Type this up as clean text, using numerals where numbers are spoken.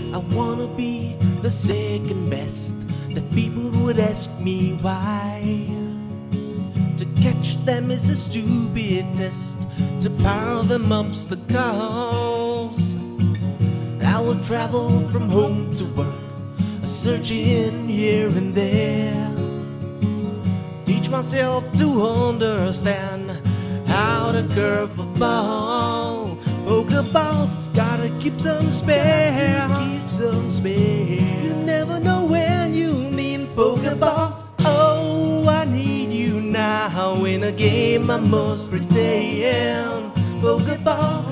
I wanna be the second best, that people would ask me why. To catch them is a stupid test, to power them up's the cause. I will travel from home to work, searching here and there. Teach myself to understand how to curve a ball. Pokeballs, gotta keep some spare. You never know when you need Pokeballs. Oh, I need you now. In a game I must pretend. Pokeballs,